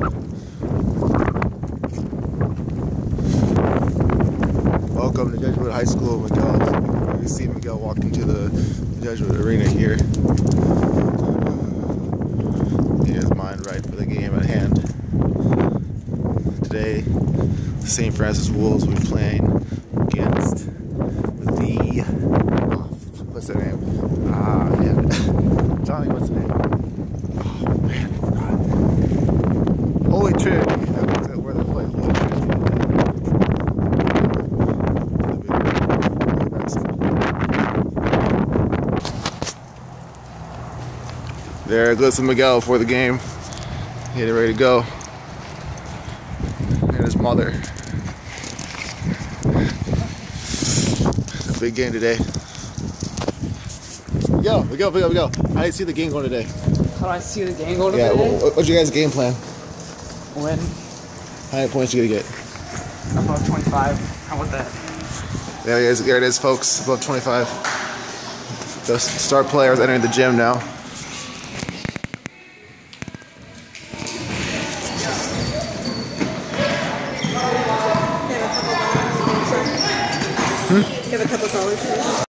Welcome to Jesuit High School, Miguel. You see Miguel walking to the Jesuit Arena here. He has mind right for the game at hand. Today, the St. Francis Wolves will be playing against the... what's their name? Man. Johnny, what's the name? Oh, man. Holy Trinity. That's where they play. Holy Trinity. There goes Miguel for the game. Getting ready to go. And his mother. It's a big game today. Miguel. How do you see the game going today? How do I see the game going today? What's your guys' game plan? Win. How many points are you gonna get? Above 25. How about that? There it is, folks. Above 25. The star players entering the gym now. You have a couple dollars.